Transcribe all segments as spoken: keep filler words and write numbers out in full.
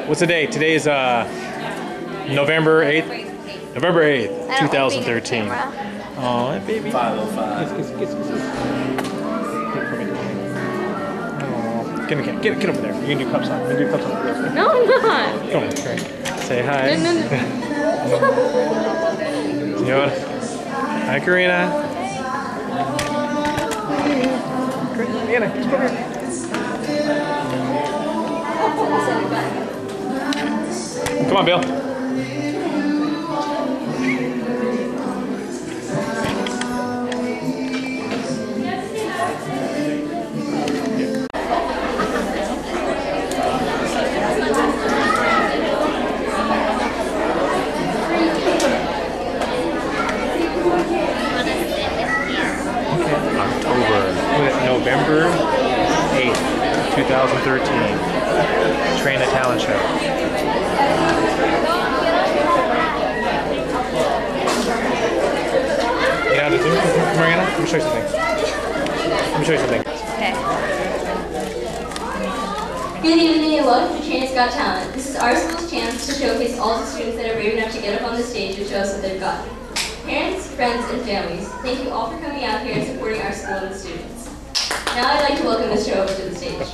What's the date? Today is uh, November eighth. November eighth, two thousand thirteen. Oh, baby. five oh five. Kiss, kiss, kiss, kiss. Oh, get, get, get, get over there. You can do cups on. You can do cups on. No, I'm not. Come on, great. Say hi. No, no, no. Senora. Hi, Karina. Anna, just come here. Come on, Bill. November eighth, two thousand thirteen. Traina Talent Show. You know how to do it, Mariana? Let me show you something. Let me show you something. Okay. Good evening and welcome to Traina's Got Talent. This is our school's chance to showcase all the students that are brave enough to get up on the stage and show us what they've got. Parents, friends, and families, thank you all for coming out here and supporting our school and the students. Now I'd like to welcome this show over to the stage.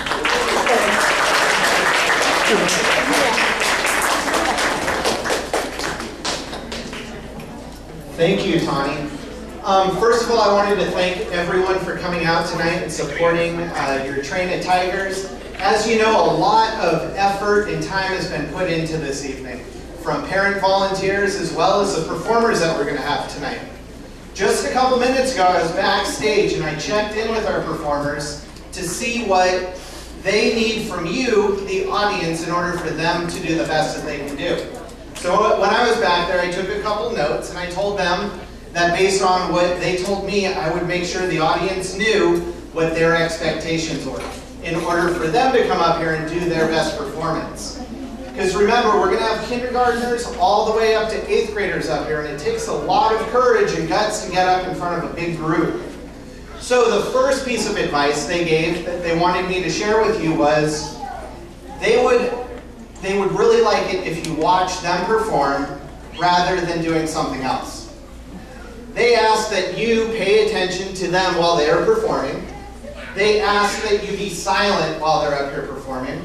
Thank you, Tani. Um, first of all, I wanted to thank everyone for coming out tonight and supporting uh, your Traina Tigers. As you know, a lot of effort and time has been put into this evening, from parent volunteers as well as the performers that we're going to have tonight. Just a couple minutes ago, I was backstage and I checked in with our performers to see what they need from you, the audience, in order for them to do the best that they can do. So when I was back there, I took a couple notes and I told them that based on what they told me, I would make sure the audience knew what their expectations were in order for them to come up here and do their best performance. Because remember, we're going to have kindergartners all the way up to eighth graders up here, and it takes a lot of courage and guts to get up in front of a big group. So the first piece of advice they gave that they wanted me to share with you was they would, they would really like it if you watch them perform rather than doing something else. They asked that you pay attention to them while they are performing. They asked that you be silent while they're up here performing.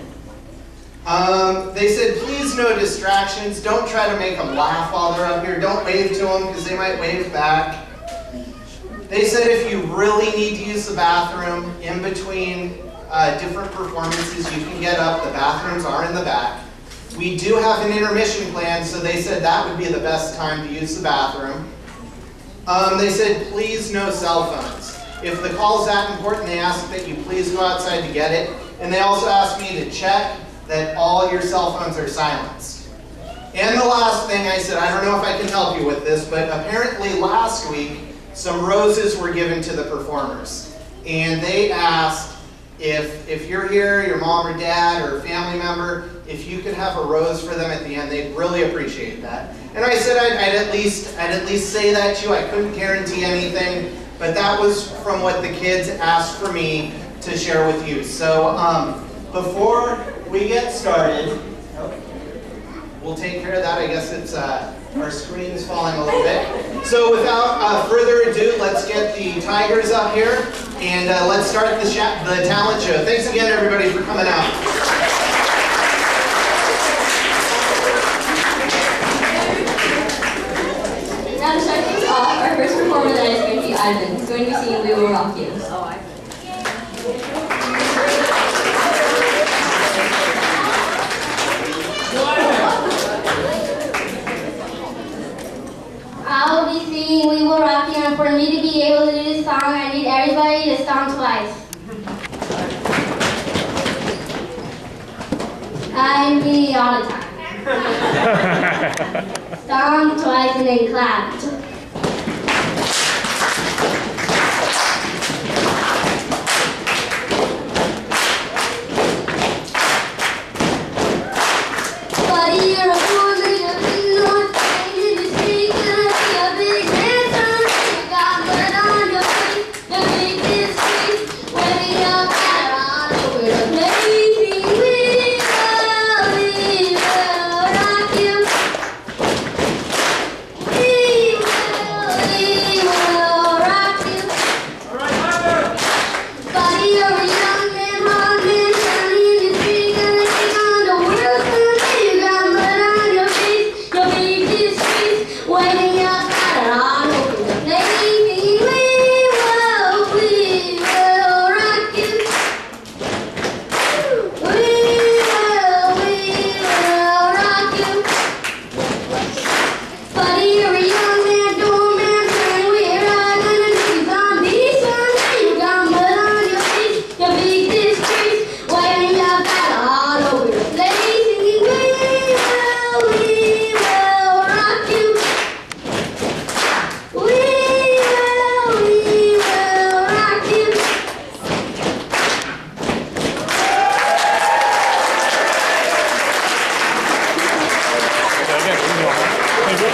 Um, they said, please no distractions. Don't try to make them laugh while they're up here. Don't wave to them because they might wave back. They said if you really need to use the bathroom in between uh, different performances, you can get up. The bathrooms are in the back. We do have an intermission plan, so they said that would be the best time to use the bathroom. Um, they said, please no cell phones. If the call's that important, they asked that you please go outside to get it. And they also asked me to check that all your cell phones are silenced. And the last thing I said, I don't know if I can help you with this, but apparently last week, some roses were given to the performers. And they asked if, if you're here, your mom or dad or a family member, if you could have a rose for them at the end, they'd really appreciate that. And I said I'd, I'd, at least, I'd at least say that to you. I couldn't guarantee anything, but that was from what the kids asked for me to share with you. So um, before we get started, we'll take care of that. I guess it's uh, our screen's falling a little bit. So without uh, further ado, let's get the Tigers up here and uh, let's start the, the talent show. Thanks again, everybody, for coming out. Now to start things off, our first performer tonight is going to be Ivan. He's going to be singing We Will Rock You. Oh, I I'll be singing We Will Rock You, and for me to be able to do this song, I need everybody to stomp twice. I mean all the time. Stomp twice and then clap. Buddy, you're a fool, you're a big north, and you speak, you're a big dancer. You got blood on your face, the big disgrace, waving your banner all over the place. We love you.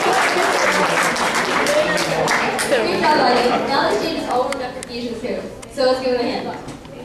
Great job, buddy. Now the stage is all warmed up for fusion too. So let's give him a hand.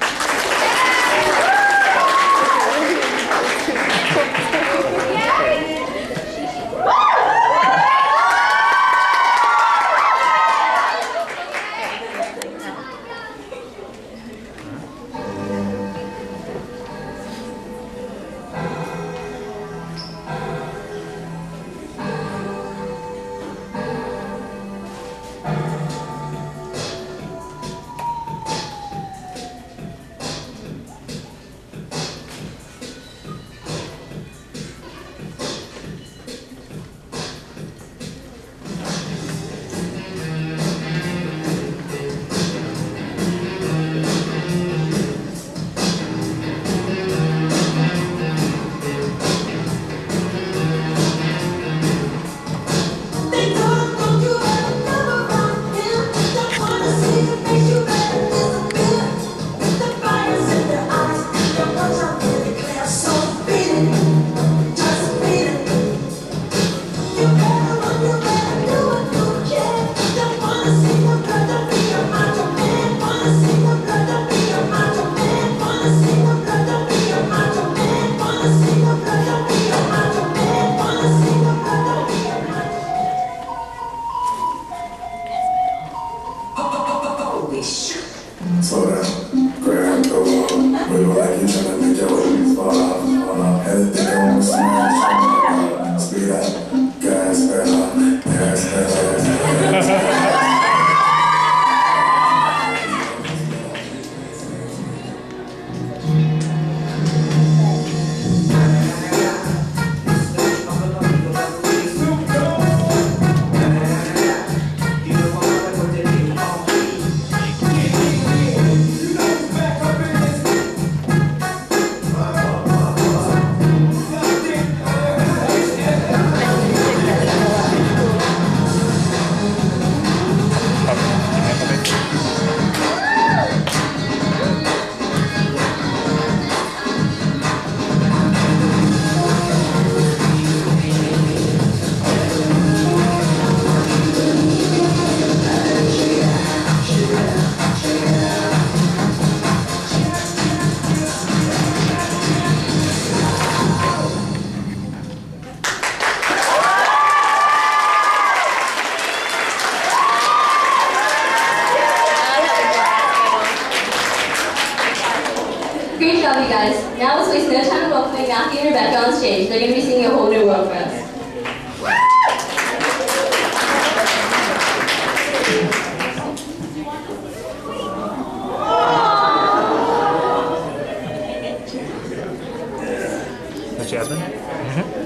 Great job, you guys. Now let's waste no time in welcoming Matthew and Rebecca on stage. They're going to be singing a whole new world for us. That's Jasmine? Mm-hmm.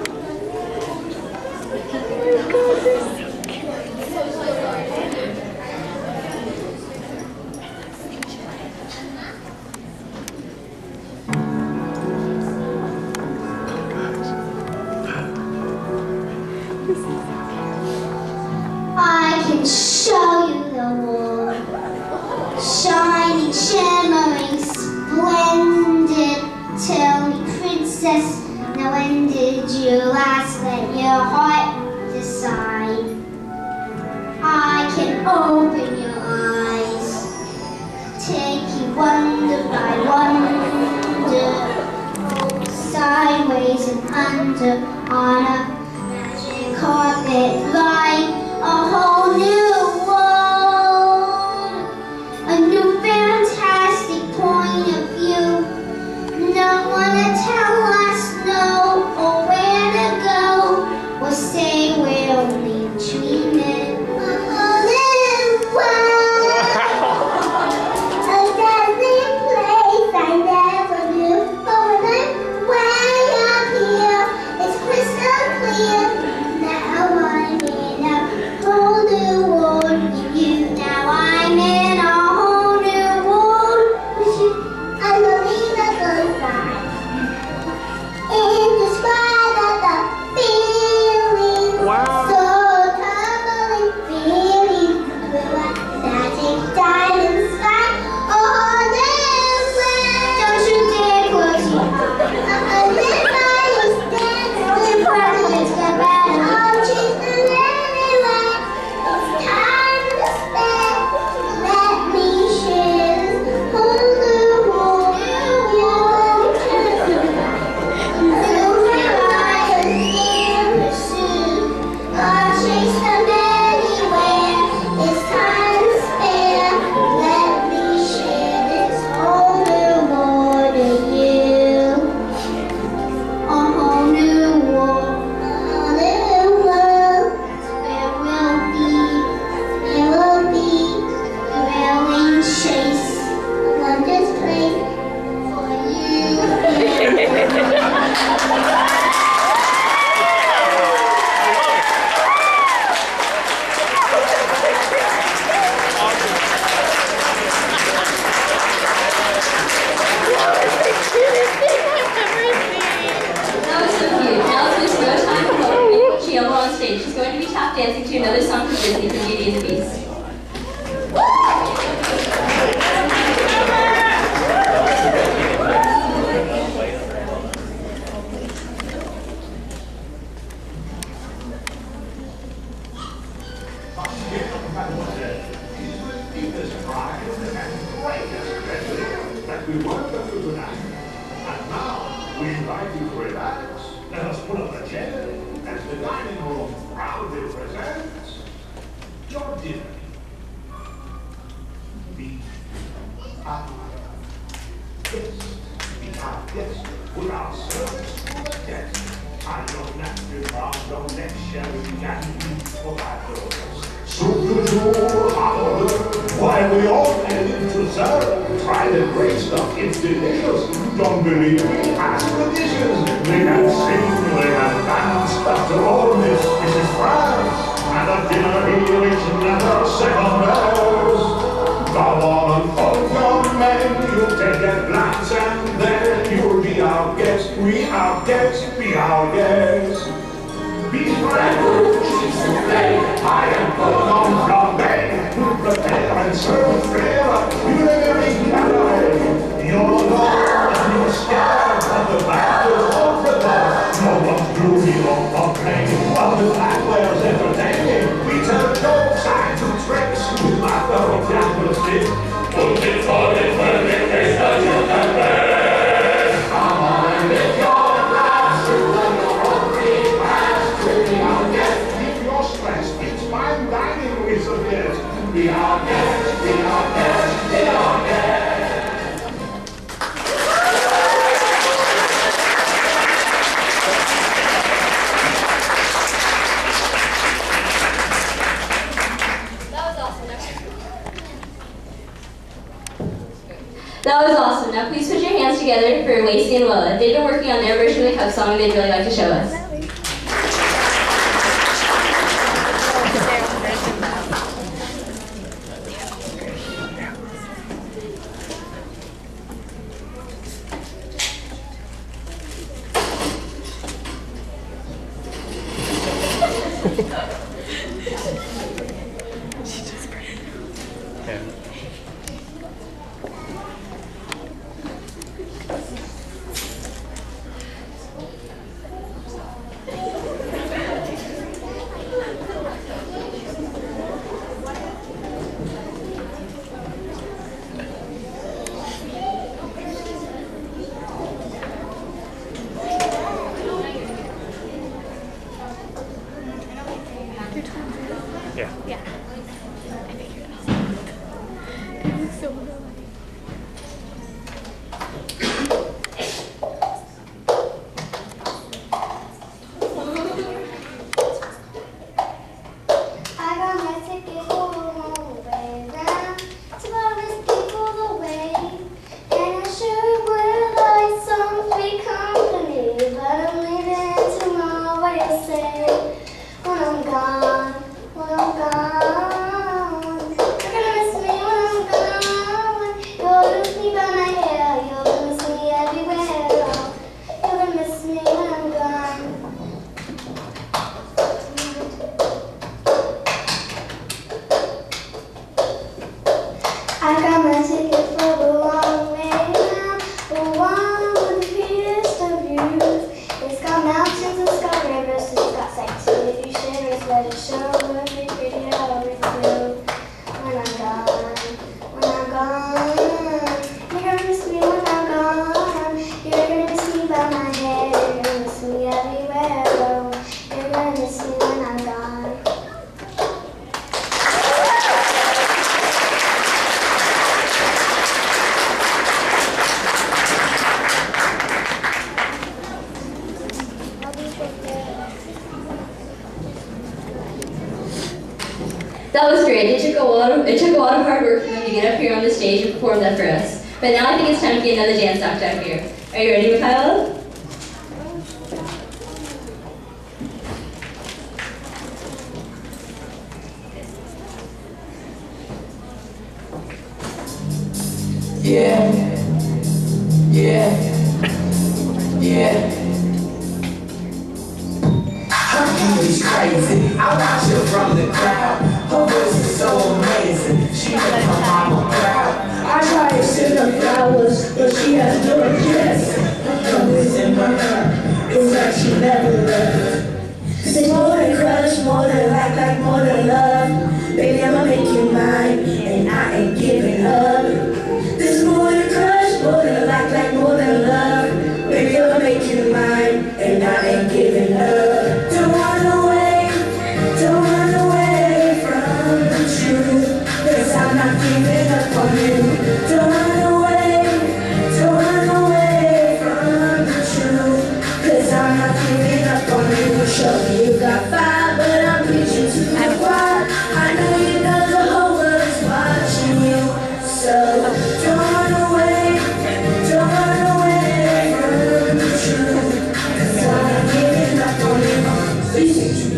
I can show you the world, shining, shimmering, splendid. Tell me, princess, now when did you last let your heart decide? I can open your eyes, take you wonder by wonder, sideways and under on a magic carpet like a whole new world, a new fantastic point of view. No one to tell us no or where to go, or say we're only dreaming. A whole new world, a dazzling place I never knew. But when I'm way up here, it's crystal clear. Now I'm in a like you to relax. Let us put up a chair as the dining room proudly presents your dinner. Be our guest. Be our guest. Put our service to the test. I know not to rob, don't let Sherry got me for my doors. So good to our order, while we all headed to serve. Try the great stuff, it's delicious. Don't believe me, ask the dishes. They can sing, they can dance. After all this, this is France. And the dinner here is never second best. Come on and fold your menu, take a glance and then you'll be our guest. We our guest, be our guest. Beef ragu, cheese souffle, I am put on flambe. We prepare and serve flavor, you never eat that. You're alone and you're scared of the battles of the bar. No one's groovy or complaining, while the blackware's entertaining. We tell jokes and do tricks, we laugh our capital stick. Put it on it when it tastes that you can bear. Come on and lift your glass, through the your glass. Be our guest, keep your stress. It's fine dining with a guest. Be our guest, be our guest, be our guest. That was awesome. Now please put your hands together for Tracy and Willa. They've been working on their version of the cup song they'd really like to show us. That was great. It took a lot of, it took a lot of hard work for them to get up here on the stage and perform that for us. But now I think it's time to get another dance act out here. Are you ready, Keilah? Yeah, yeah, yeah. Her beauty's crazy. I watch her from the crowd. Her voice is so amazing. She makes my mama proud. I try to send her flowers, but she has no interest. Her colors in my heart. It's like she never left. Say more than crush, more than like, like more than love. Baby, I'ma make you mine, and I ain't giving up. There's more than crush, more than like, like more than love. Baby, I'ma make you mine.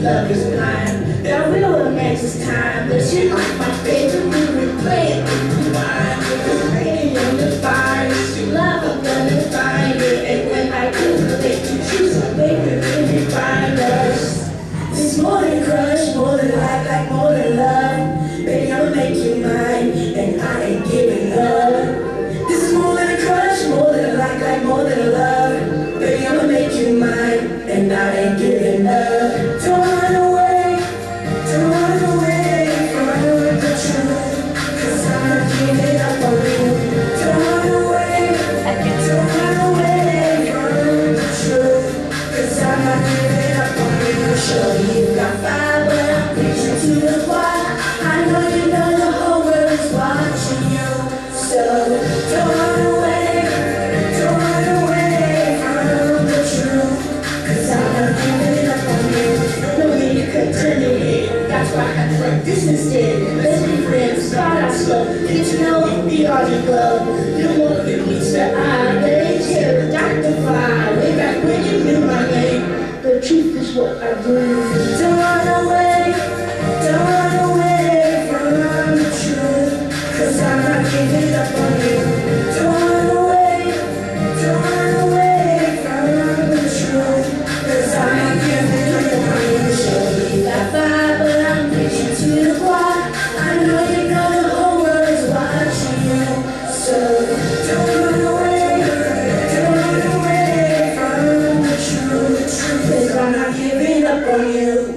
love is blind. That real romance is time. But she like my favorite movie, play it with wine. It's raining on the fire. She love, I'm gonna find it. And when I do, they can choose a baby, baby, find us. It's more than crush, more than like, like more than love. Baby, I'ma make you mine, and I ain't giving up. This is more than a crush, more than a like, like more than a love. Baby, I'ma make you mine, and I ain't giving up. Don't run away, don't run away from the truth, cause I'm not giving up on you. Don't run away, don't run away from the truth, cause I'm not giving up on you. Sure, you got fire, but I'm preaching to the choir. I know you know the whole world is watching you. So don't run away, don't run away from the truth, cause I'm not giving up on you. No way you could turn your head, that's why I had to run this instead. Let's be friends, start out slow, get to know, be all your glove. You don't want to meet the eye, they ain't here, Doctor Fly. Way back when you knew my name. The truth is what I do. Don't run away, don't run away from the truth, cause I'm not giving up on you. Don't run away, don't run away from the truth, cause I'm not giving up on you. Sure, you got fire, but I'm preaching to the choir. I know you know the whole world is watching you. So don't run away, don't run away from the truth, cause I'm not giving up on you.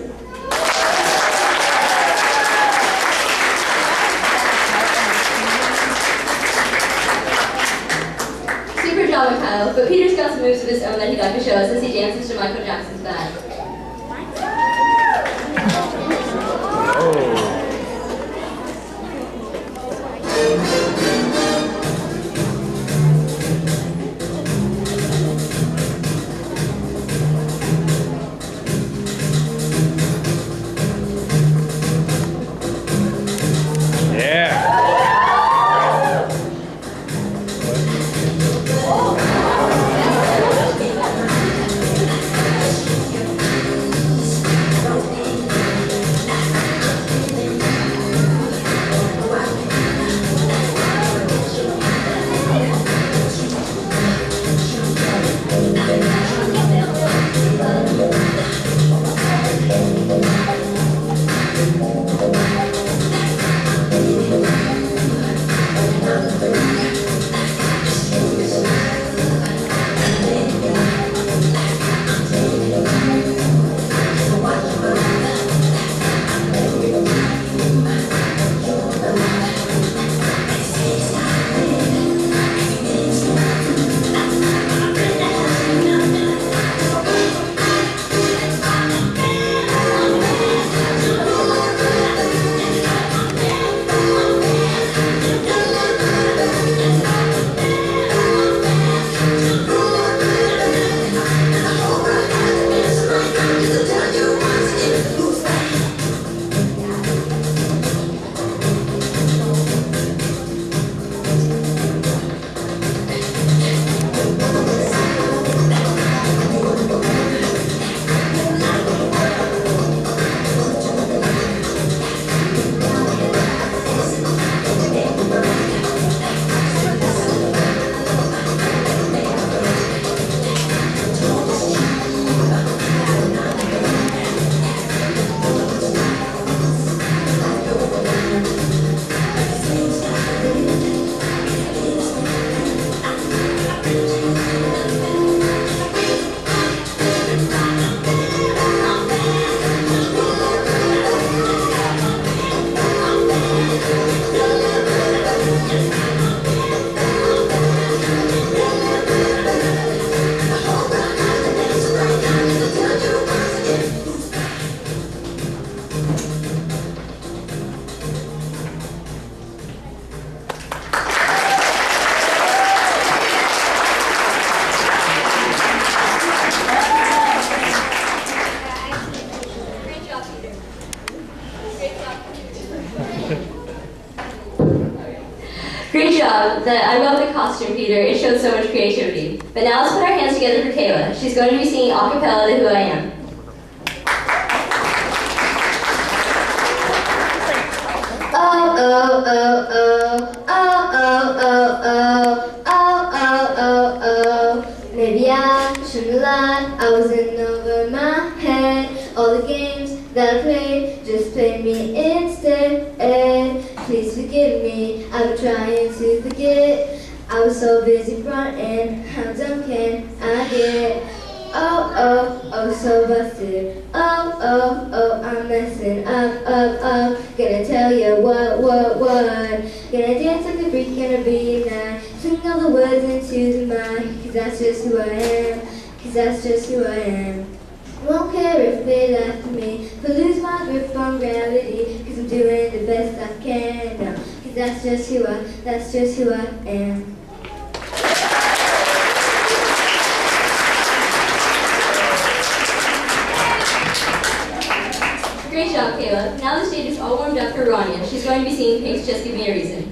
Super job, Kyle, but Peter's got some moves of his own that he'd like to show us as he dances to Michael Jackson's Bad. Oh. Great job. The, I love the costume, Peter. It showed so much creativity. But now let's put our hands together for Keilah. She's going to be singing a cappella to Who I Am. Oh, oh, oh, oh, oh, oh, oh, oh, oh, oh, oh. Maybe I shouldn't lie, I was in over my head. All the games that I played just played me instead. Please forgive me, I've been trying to forget. I was so busy fronting, how dumb can I get? Oh, oh, oh, so busted. Oh, oh, oh, I'm messing up, up, up. Gonna tell you what, what, what. Gonna dance like a freak, gonna be a night. Sing all the words into the mind, cause that's just who I am. Cause that's just who I am. Won't care if they laugh at me, but lose my grip on gravity, cause I'm doing the best I can now. Cause that's just who I, that's just who I am. Great job, Keilah. Now the stage is all warmed up for Rania. She's going to be singing Pink's Just Give Me a Reason.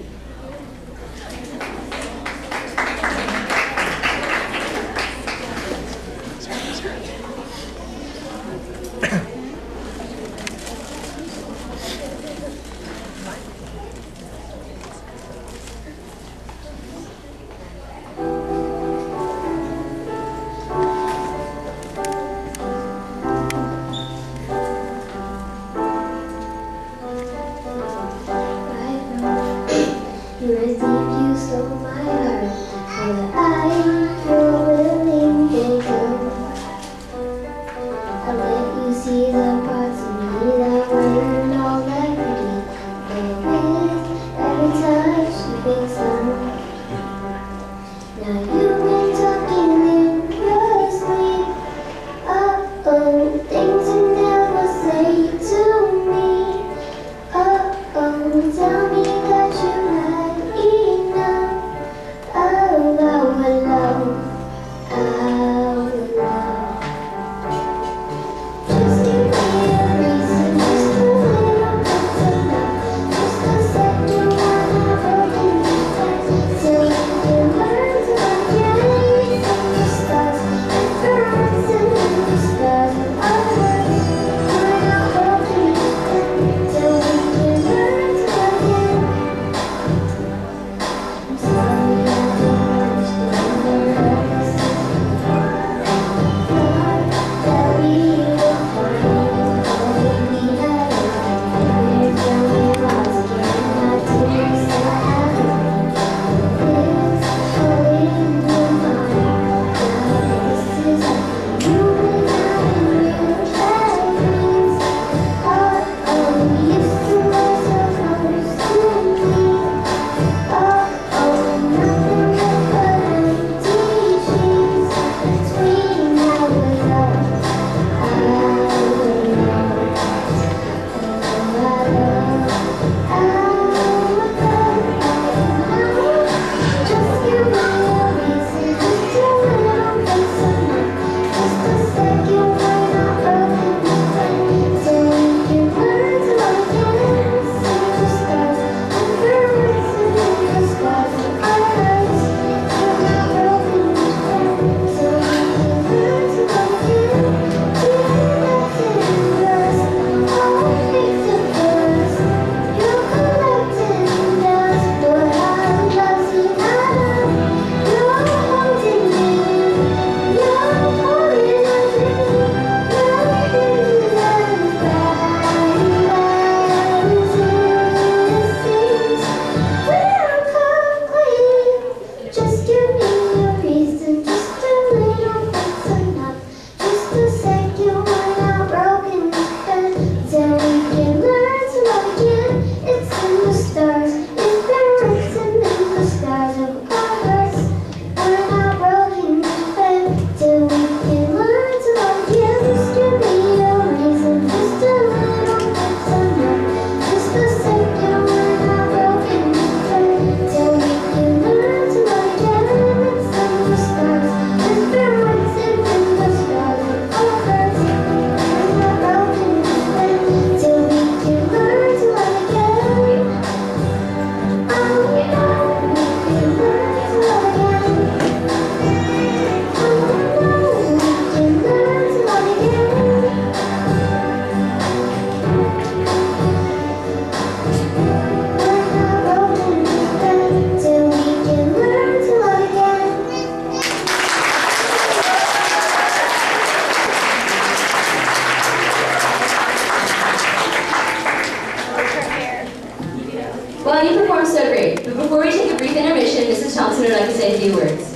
Before we take a brief intermission, Missus Thompson would like to say a few words.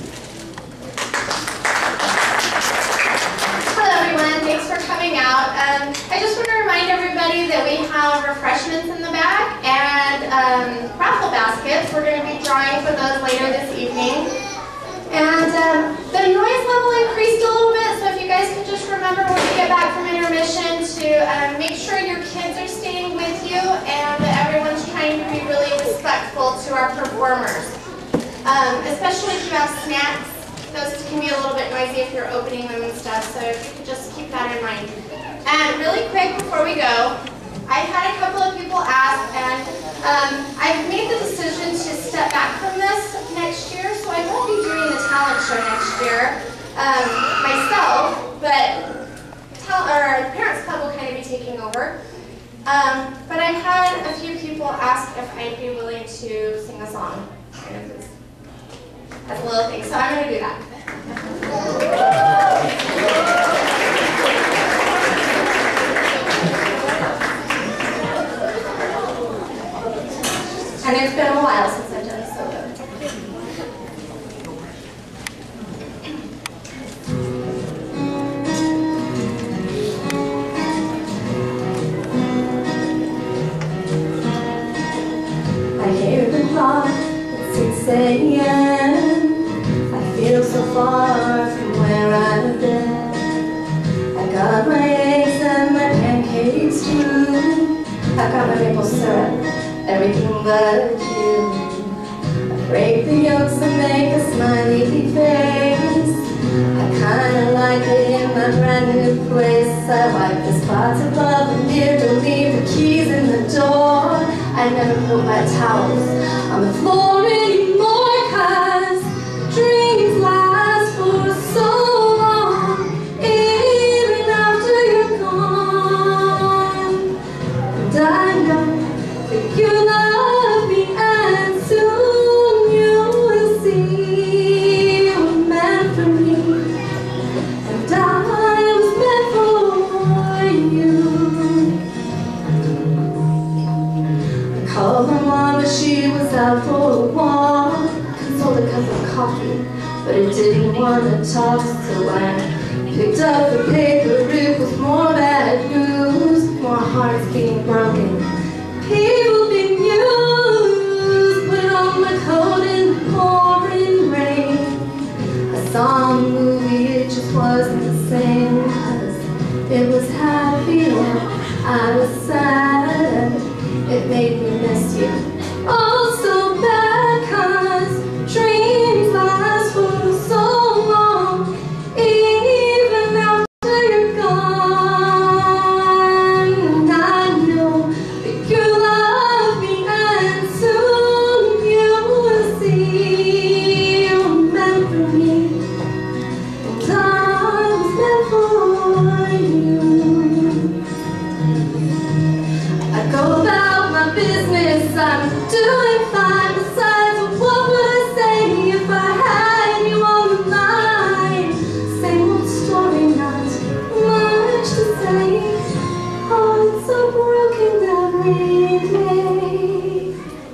Hello everyone, thanks for coming out. Um, I just want to remind everybody that we have refreshments in the back and um, raffle baskets. We're going to be drawing for those later this evening. And um, the noise level increased a little bit, so if you guys could just remember when we get back from intermission to um, make sure your kids are staying with you and that everyone's trying to be really respectful to our performers. Um, especially if you have snacks, those can be a little bit noisy if you're opening them and stuff, so if you could just keep that in mind. And really quick before we go, I had a couple of people ask, and um, I've made the decision to step back from this next year, so I won't be doing the talent show next year um, myself, but tell, or Parents Club will kind of be taking over. Um, but I've had a few people ask if I'd be willing to sing a song, kind of as, as a little thing, so I'm going to do that. And it's been a while since I've done a solo. I hear the clock at six A M I feel so far from where I've been. I got my eggs and my pancakes too. I got my maple syrup, everything but you. I break the yolks and make a smiley face. I kinda like it in my brand new place. I wipe the spots above the mirror, leave the keys in the door. I never put my towels on the floor anymore, 'cause dreams last for so long, even after you're gone. And I know that you love me, and soon you will see you were meant for me, and I was meant for you. I called my mom, but she was out for a walk. Consoled a cup of coffee, but it didn't want to talk, so I picked up the paper. It was more bad news, more hearts being broken, people being used. Put on my coat in the pouring rain. I saw a movie, it just wasn't the same, 'cause it was happy and I was sad. It made me miss you oh so bad, 'cause dreams last for so long, even after you're gone. And I know that you love me, and soon you will see you were meant for me, and I was meant for you. I go about my business, I'm doing fine. Besides, what would I say if I had you on the line? Same old story, not much to say. Oh, it's so broken every day.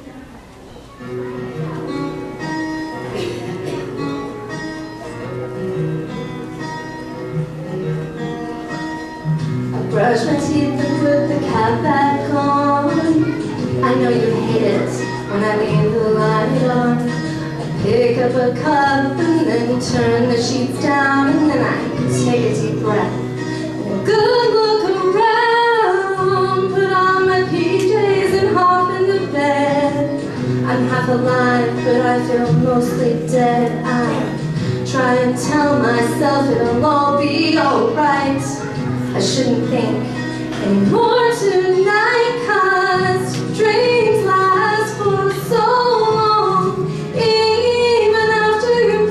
I brush my teeth and put the cap back on. I know you hate it when I leave the light on. I pick up a cup and then turn the sheets down, and then I take a deep breath and a good look around. Put on my P Js and hop into bed. I'm half alive, but I feel mostly dead. I try and tell myself it'll all be alright. I shouldn't think anymore tonight, 'cause dreams last for so long, even after you're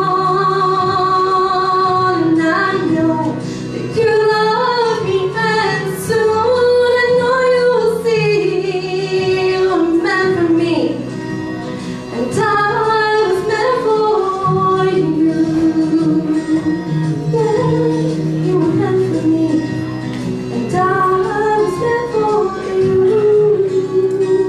gone. And I know that you love me, and soon I know you will see you were meant for me, and I was meant for you. Yeah, you were meant for me, and I was meant for you.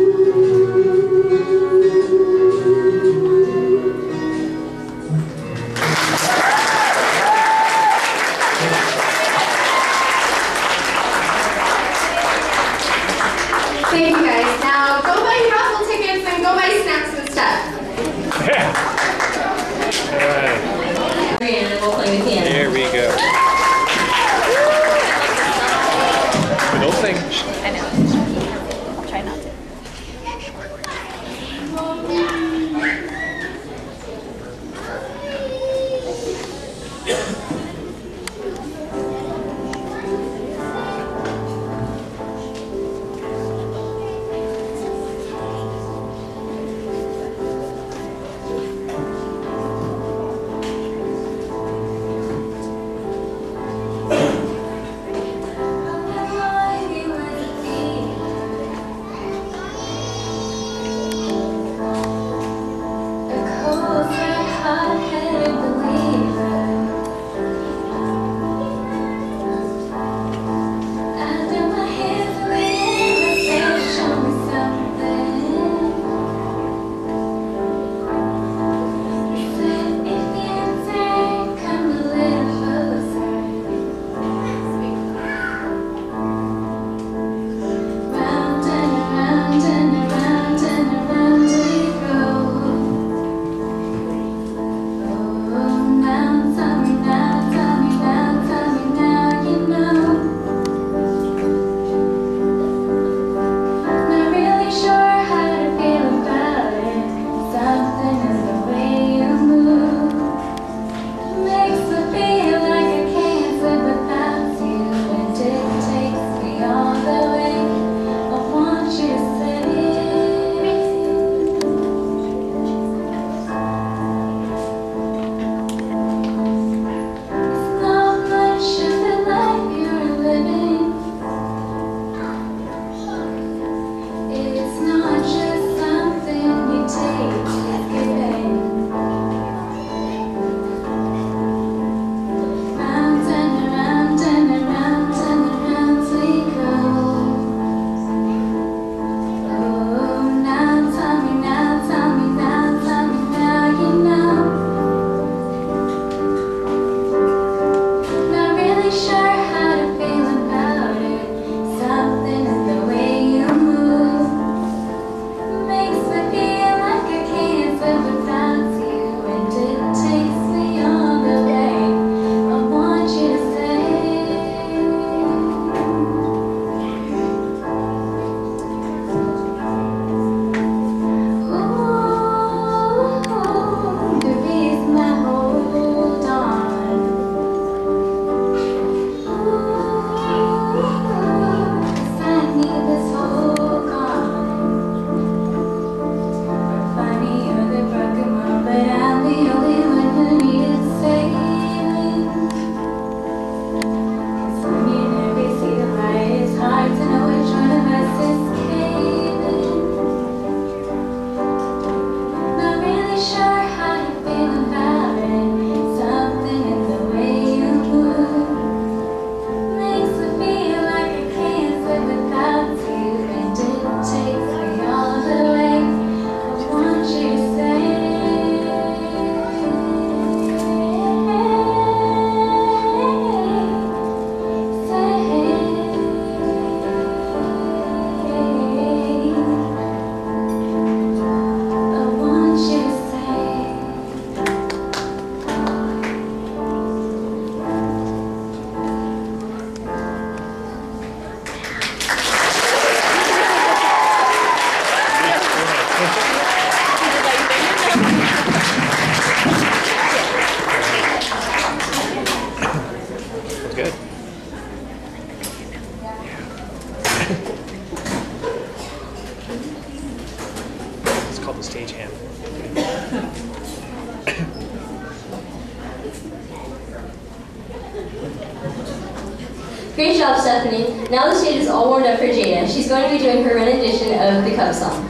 Great job, Stephanie. Now the stage is all warmed up for Jada. She's going to be doing her rendition of the Cub song.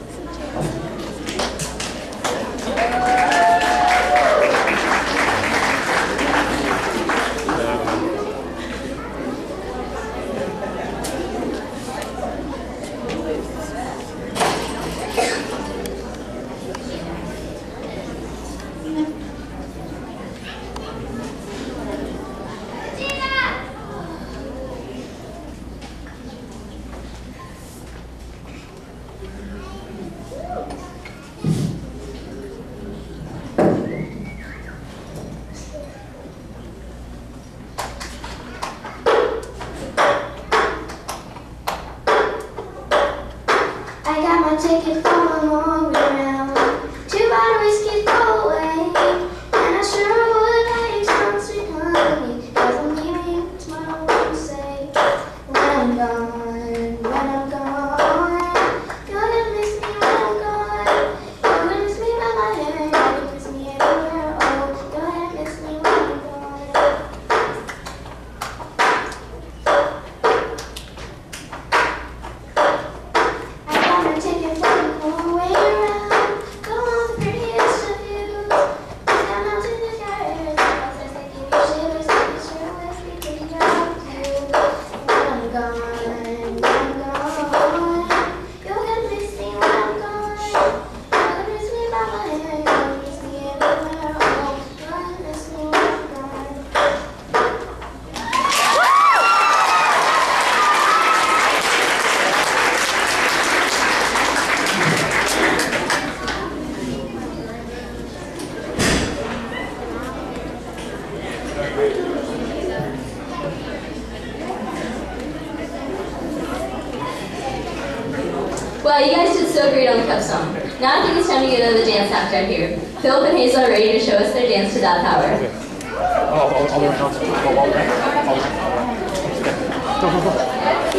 Ticket for a long round, two bottle whiskey go away, and I sure would like some sweet honey, cause I'm leaving tomorrow, what you say, when I'm gone, when I'm gone, you're gonna miss me when I'm gone, you're gonna miss me by my hair, you're gonna miss me everywhere, oh, you're gonna miss me when I'm gone. Wow, you guys did so great on the Cub song. Now I think it's time to get to the dance act out here. Philip and Hazel are ready to show us their dance to that power. Okay. Oh, all, all the way around. All, all the way around. All the way around. Go, go, go.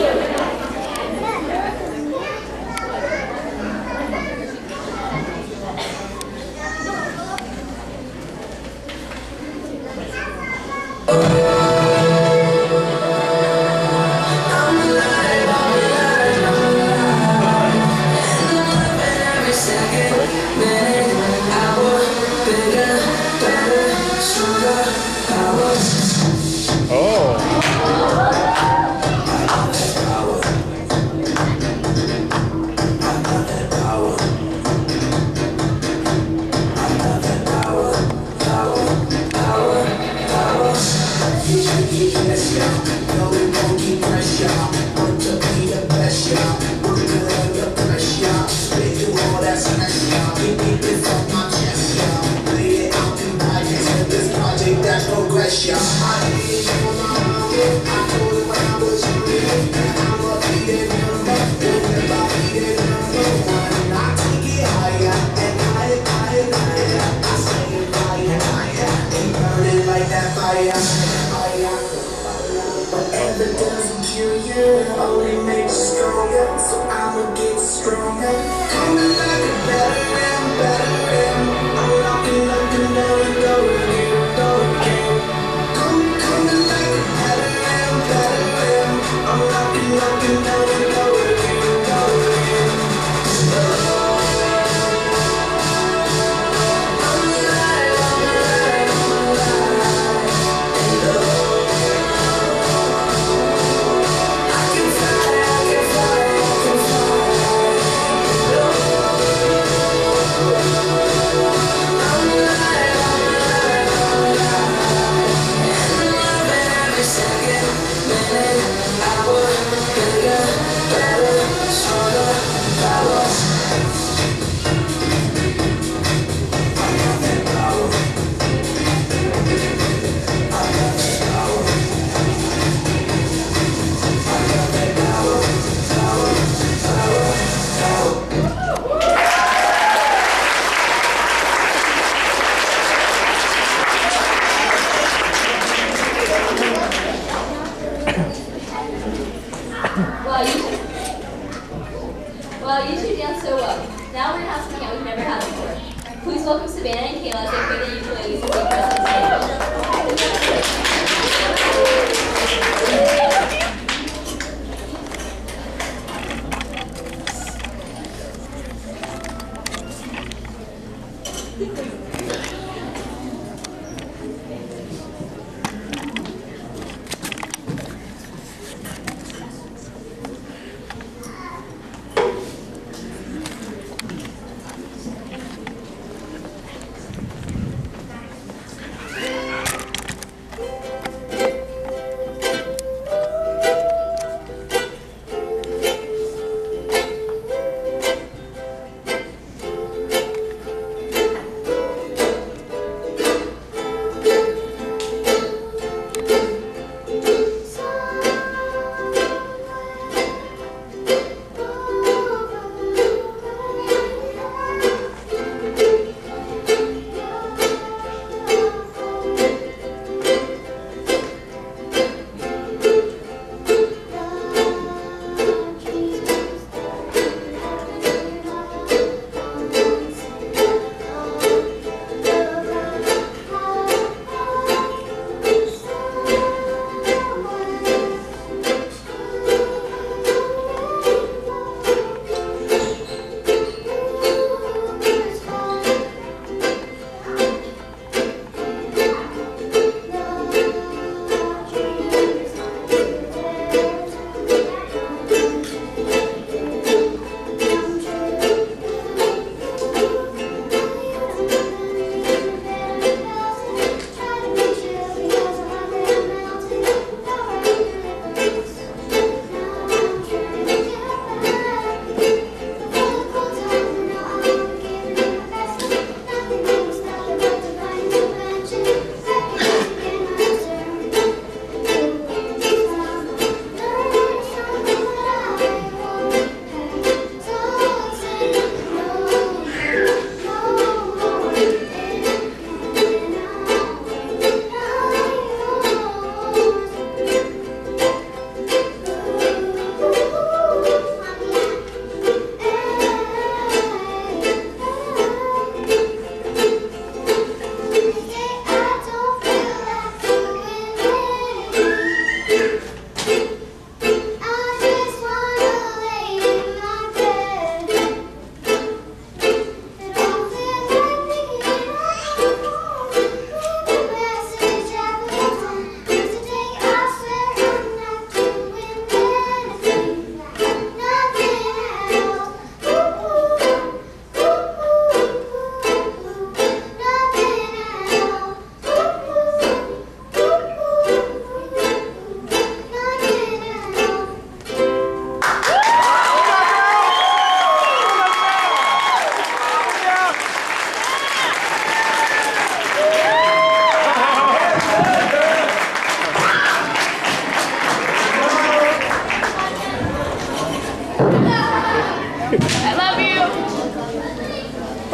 Well, you two danced so well. Now we're going to have something that we've never had before. Please welcome Savannah and Keilah as they play the ukuleles and take us on stage.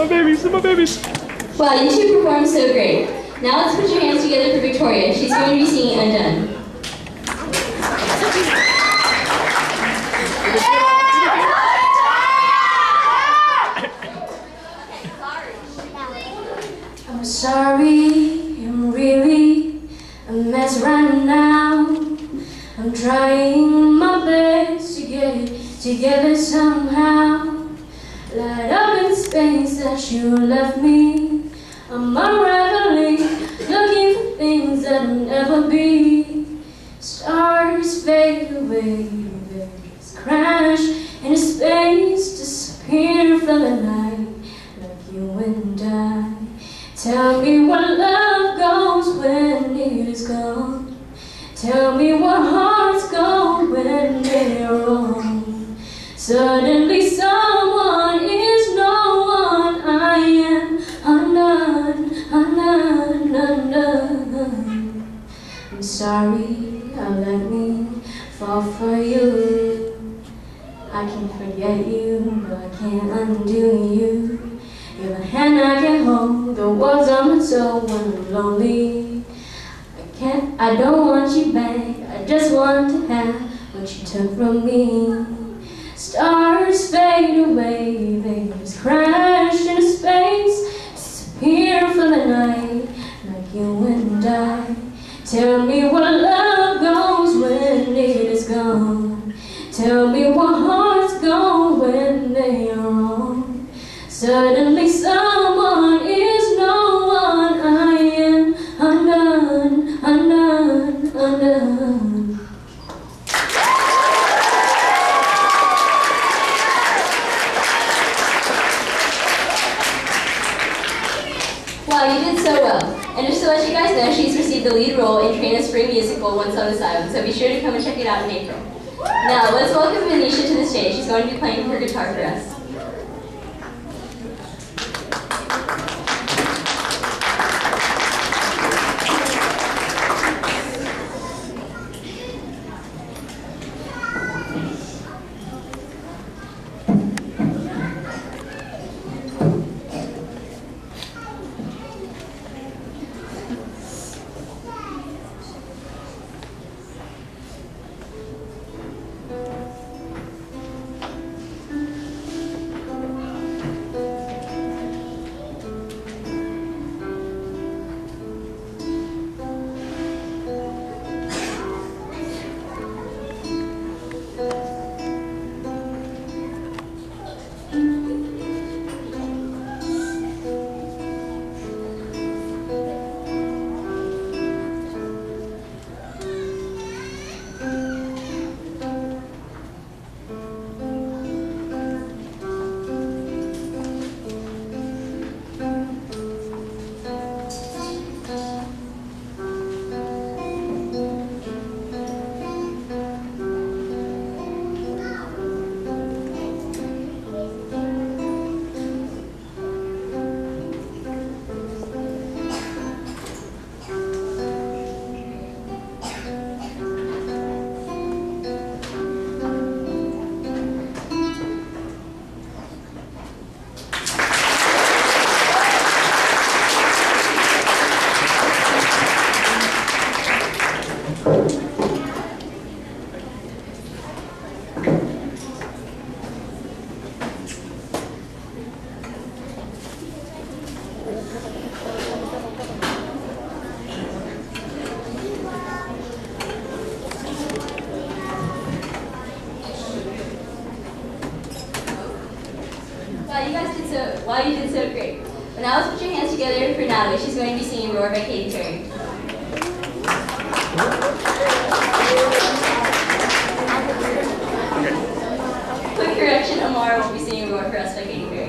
my babies, they're my babies. Wow, you two performed so great. Now let's put your hands together for Victoria. She's going to be singing Undone. I'm sorry, I'm really a mess right now. I'm trying my best to get it together somehow. Light up in space that you left me. I'm unraveling, looking for things that'll never be. Stars fade away, there's crash into space, disappear from the night like you and I. Tell me what love goes when it is gone. Tell me what hearts go when they're wrong. Suddenly someone is no one. I am undone, undone, undone. I'm sorry, I let me fall for you. I can forget you, but I can't undo you. You're the hand I can hold, the words on my soul when I'm lonely. I can't, I don't want you back, I just want to have what you took from me. Stars fade away, babies crash into space, disappear from the night like you and I. Tell me what love goes when it is gone. Tell me what hearts go when they are wrong. Suddenly someone is no one. I am undone, undone, undone. Wow, you did so well. And just to let you guys know, she's received the lead role in Traina's spring musical, Once on a Island, so be sure to come and check it out in April. Now, let's welcome Venetia to the stage. She's going to be playing her guitar for us. Wow, you did so great. But now let's put your hands together for Natalie. She's going to be singing Roar by Katy Perry. Quick correction, Amara won't be singing Roar for us by Katy Perry.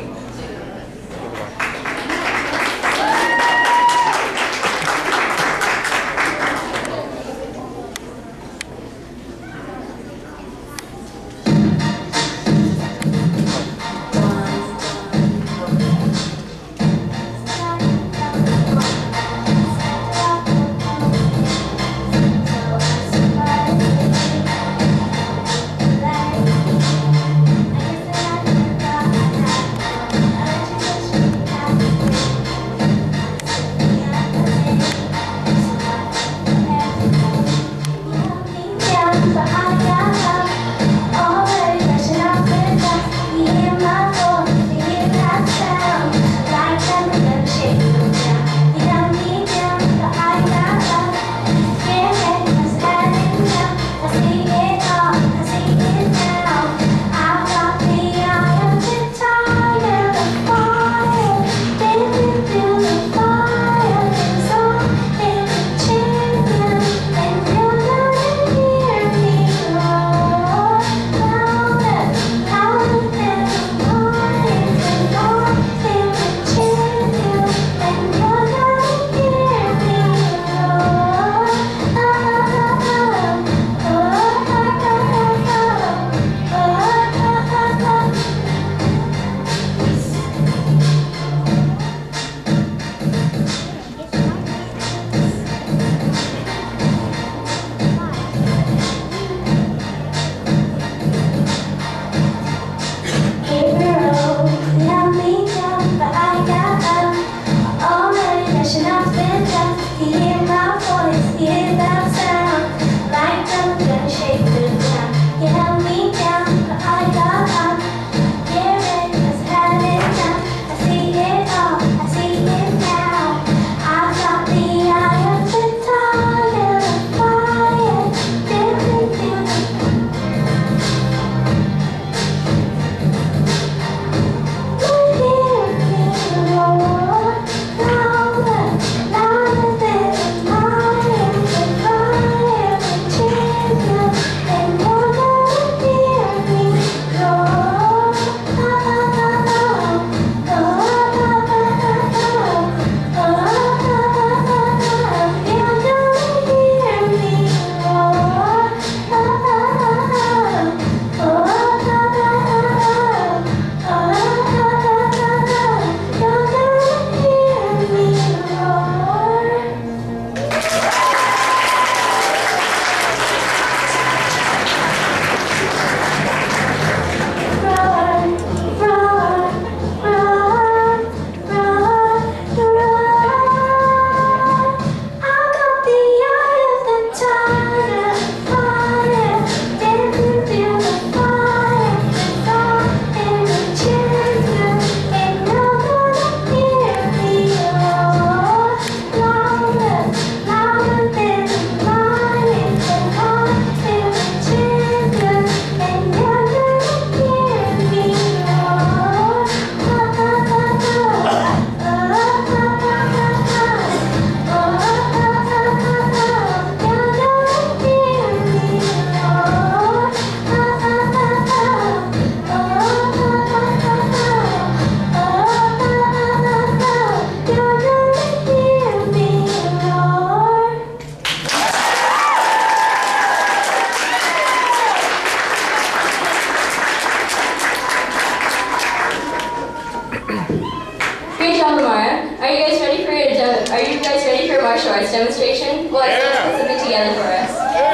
martial arts demonstration? Well, I still Yeah. put something together for us.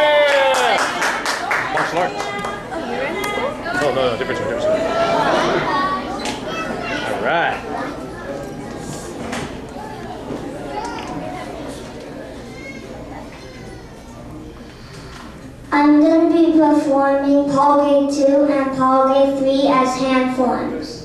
Yeah! Martial arts. Oh, no, no, different one, different one. All right. I'm going to be performing Paul Gate two and Paul Gate three as hand forms.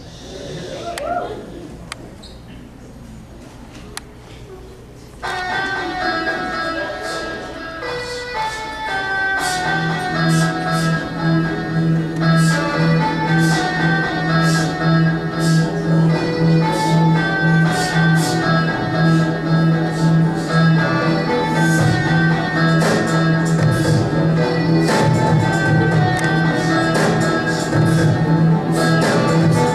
Thank you.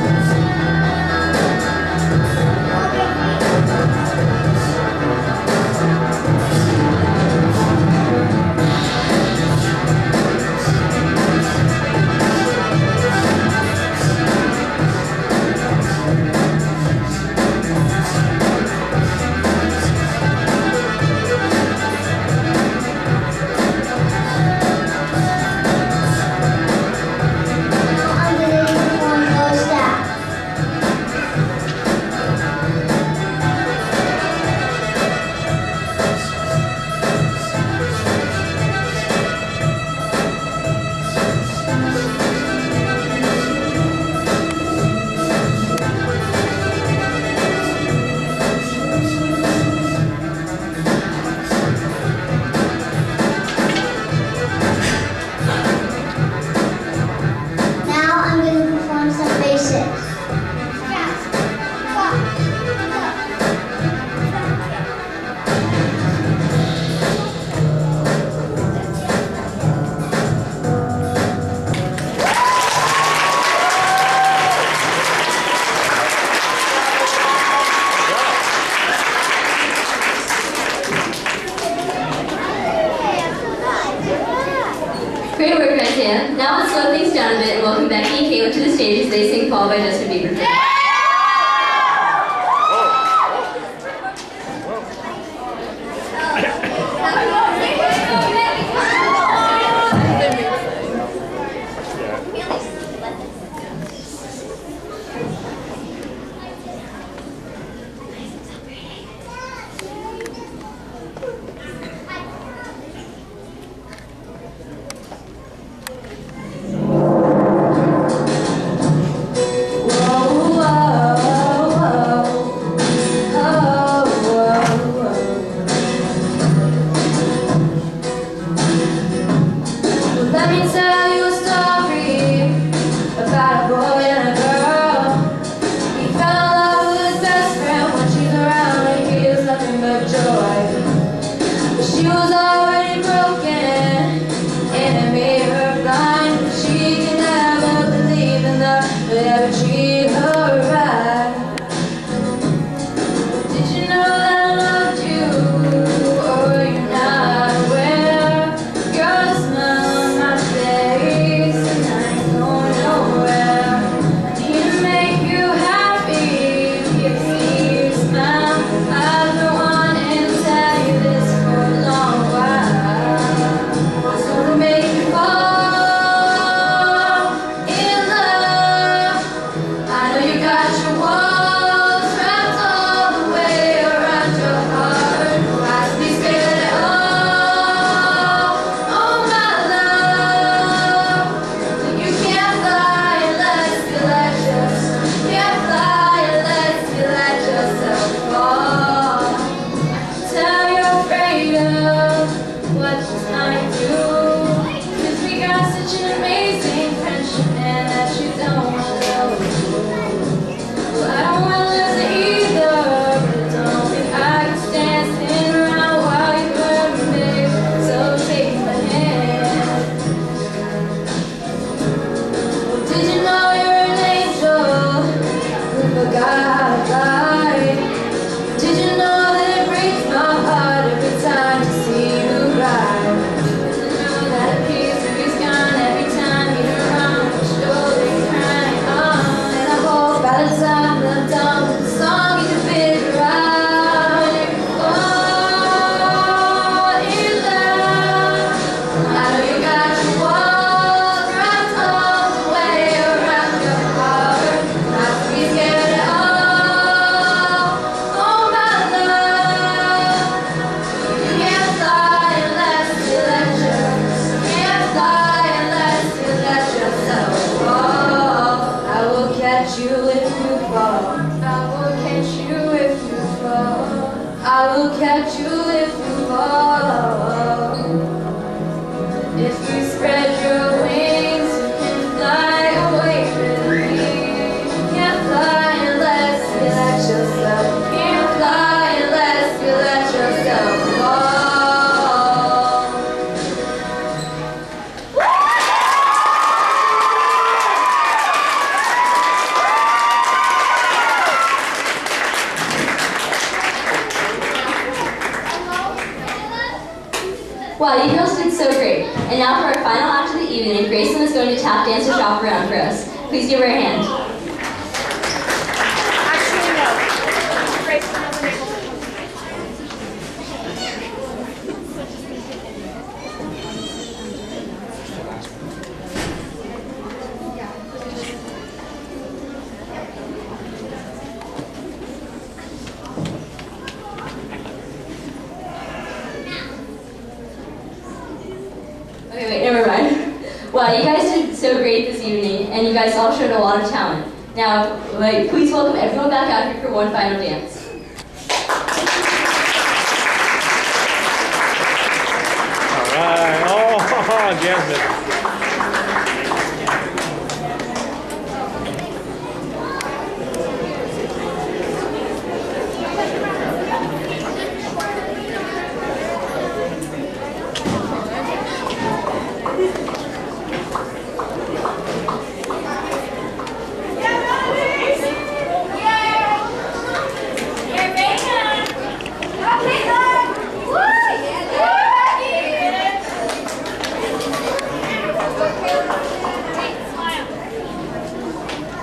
Great work, Isaiah. Now let's slow things down a bit and welcome Becky and Keilah to the stage as they sing Fall by Justin Bieber. Wow, you girls did so great. And now for our final act of the evening, Grayson is going to tap dance or shop around for us. Please give her a hand. Actually, no. Grayson wasn't able to come Okay, wait, never mind. Wow, you guys did so great this evening, and you guys all showed a lot of talent. Now, like, please welcome everyone back out here for one final dance. All right. Oh, Jasmine.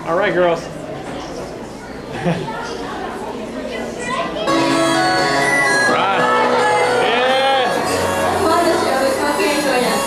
All right, girls. Right. Yeah. Come on, let's go. Come up here and join us.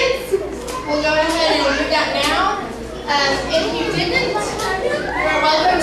We'll go ahead and do that now. Um, if you didn't, you're welcome